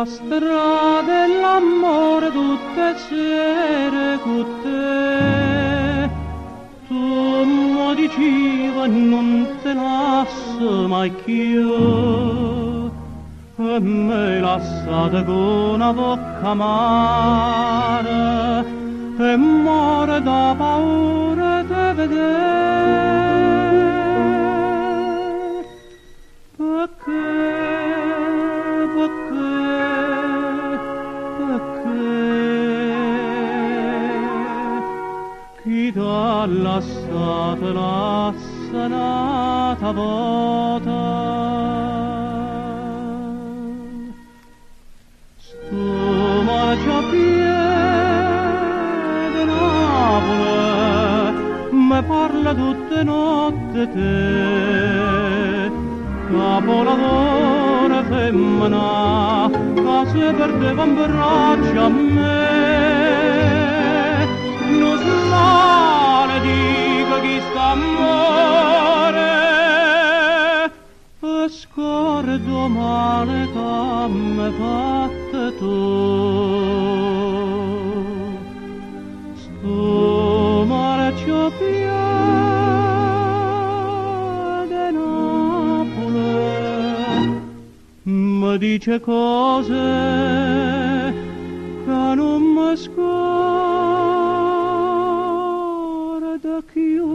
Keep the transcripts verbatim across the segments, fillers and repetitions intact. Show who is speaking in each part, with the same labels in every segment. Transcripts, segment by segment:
Speaker 1: la strada e l'amore tutte sere con te. Tu mi diceva non te lascio mai più, e mi lasciate con una bocca amara e muore da paura di vedere. Perché, perché, perché chi t'ha lasciato la sanata vota? Sto marciapiede Napoli mi parla tutte notte te, capolavoro femmina che si perdeva in braccio a me. Non si male dico chi sta amore, e scordo male che m'hai fatto tu. Sto marciapiede Napoli mi dice cose che non mi scorda più.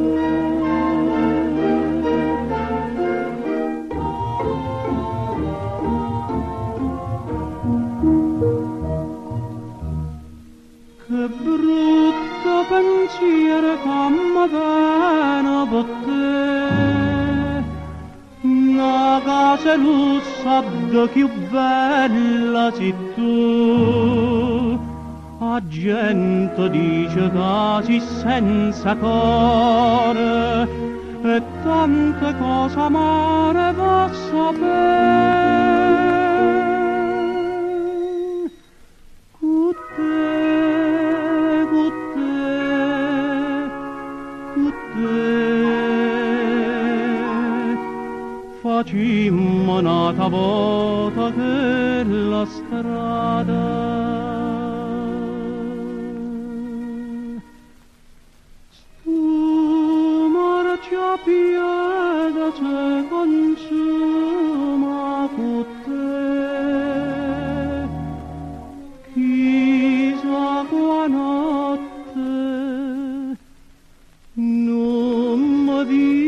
Speaker 1: Che brutto pensiero che mi viene per te, una casa lussada più bella sei tu. La gente dice che sei senza cuore e tante cose amare va a sapere. Con te, con te, con te facimmo un'altra volta che la strada. Piede se consuma con te, chissà qua notte non mi